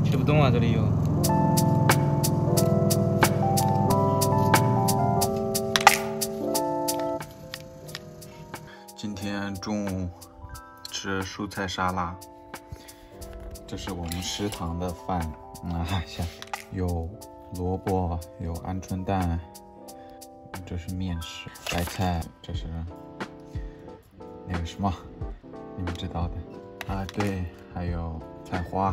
去不动啊，这里有。今天中午吃蔬菜沙拉，这是我们食堂的饭啊，有萝卜，有鹌鹑蛋，这是面食，白菜，这是那个什么，你们知道的啊？对，还有菜花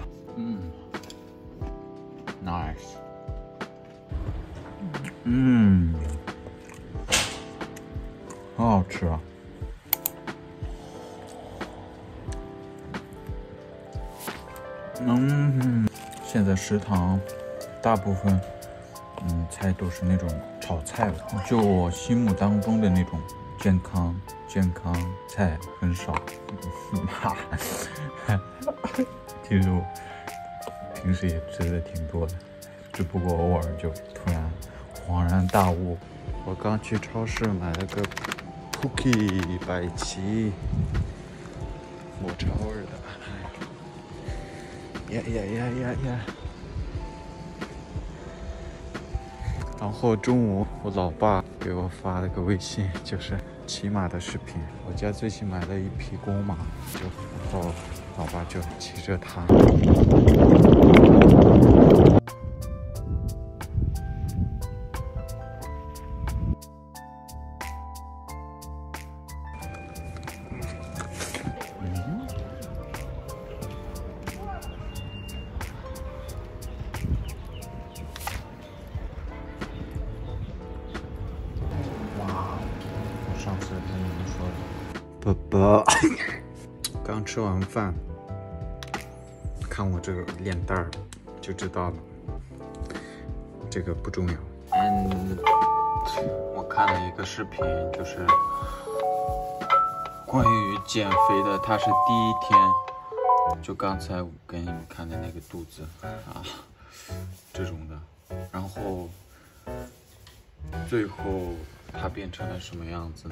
，nice，好好吃啊！现在食堂大部分菜都是那种炒菜了，就我心目当中的那种健康菜很少。其实我平时也吃的挺多的，只不过偶尔就突然恍然大悟。我刚去超市买了个 cookie 百奇，抹茶味的。呀！然后中午我老爸给我发了个微信，就是骑马的视频。我家最近买了一匹公马，然后老爸就骑着它。上次跟你们说的，宝宝，刚吃完饭，看我这个脸蛋儿就知道了，这个不重要。我看了一个视频，就是关于减肥的，它是第一天，就刚才我给你们看的那个肚子啊，这种的，然后最后它变成了什么样子呢？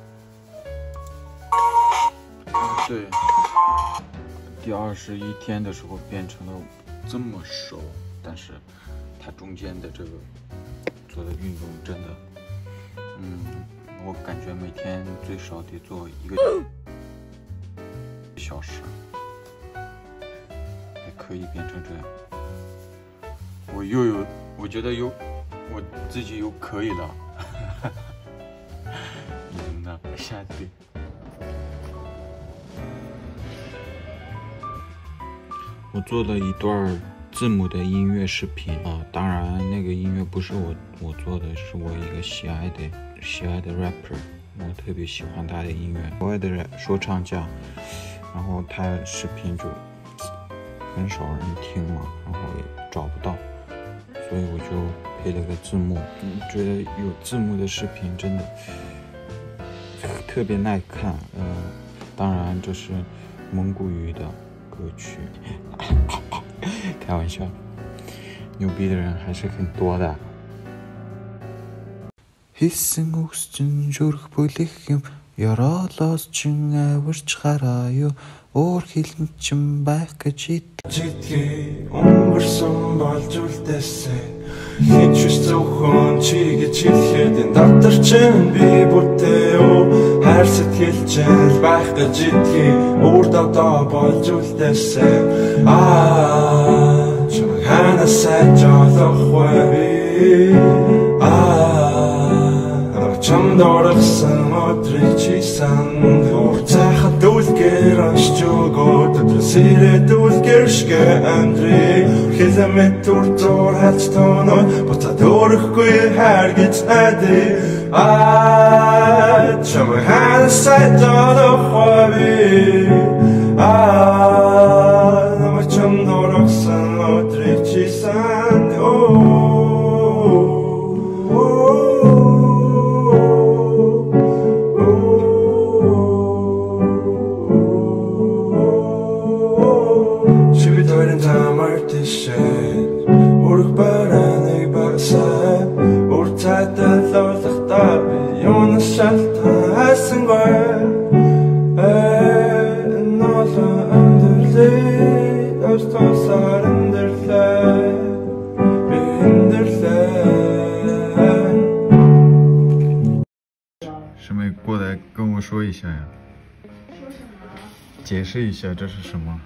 对，第21天的时候变成了这么瘦，但是它中间的这个做的运动真的，我感觉每天最少得做1个小时，还可以变成这样。我觉得我自己又可以了。你们呢？下对。我做了一段字母的音乐视频啊，当然那个音乐不是我做的，是我一个喜爱的 rapper， 我特别喜欢他的音乐，国外的说唱家，然后他视频就很少人听嘛，然后也找不到，所以我就配了个字幕。觉得有字幕的视频真的特别耐看。当然这是蒙古语的歌曲，开玩笑，牛逼的人还是很多的。Хийсэн үсчин журх бүлэх юм ёроолоос чин авирч хараа юу өөр хэлэн чин байх гэж чидхи өнгөрсөн болж үлдээсэн хинч зөвхөн чи гэж хэлэхэд энэ дотор чин би бүтээ юу хайр сэтгэл чин байх гэж идхи өөр додоо болж үлдээсэн чамайг ханасаа жолох вэ чамд орсон өдрийг чи сан цахад үлгэр онч өгөөд өдрөсөрөд үлгэр шгэ амдрыг хэлэмэт туртуур хач тоноо буцаад өөрөхгүй хайр гэж найдаа чамайг ханасаа жолох вэ намайг чамд орсон өдрийг чи сан Sto sarandırlar 我说一下呀。 说什么？ 解释一下这是什么？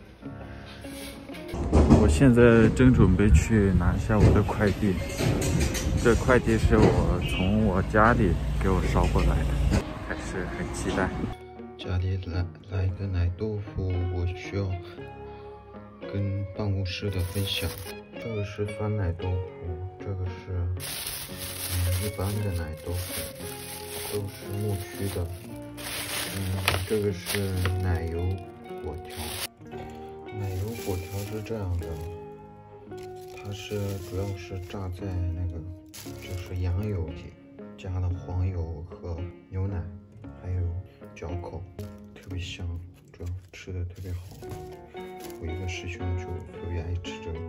我现在正准备去拿下我的快递，这快递是我从我家里给我捎过来的，还是很期待。家里来的奶豆腐，我需要跟办公室的分享。这个是酸奶豆腐，这个是一般的奶豆腐，都是牧区的。这个是奶油果条。奶油果条是这样的，它是主要是炸在那个就是羊油里，加了黄油和牛奶，还有嚼口，特别香，主要吃的特别好。我一个师兄就特别爱吃这个。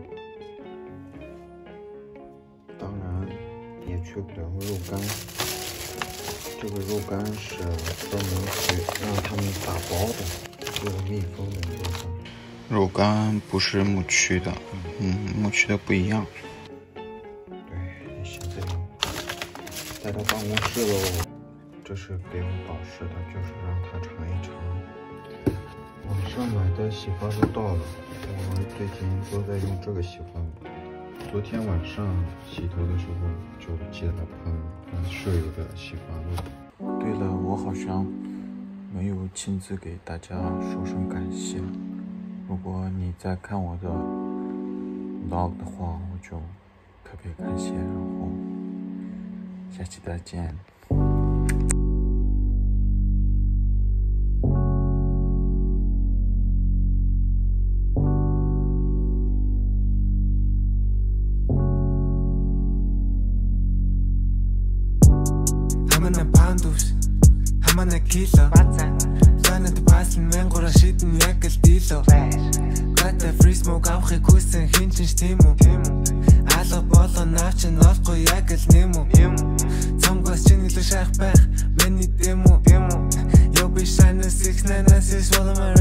当然也缺不了肉干，这个肉干是专门去让他们打包的，为了密封的肉干。肉干不是牧区的，牧区的不一样。对，你现在带到办公室喽。这是给我导师的，就是让他尝一尝。网上买的洗发都到了，我最近都在用这个洗发。昨天晚上洗头的时候就借了喷舍友的洗发露。对了，我好像没有亲自给大家说声感谢。如果你在看我的 vlog 的话，我就特别感谢，然后下期再见。 Sonne de passen, men går og skitten jekkelt diesel Gata free smoke, авахыг хүсэн хин чин штимүү Алга болоо навчин олохгүй яг л нэмүү Цамгаас чинь илүү шах байх, миний дэм үү Yo, би shine 699 is all of my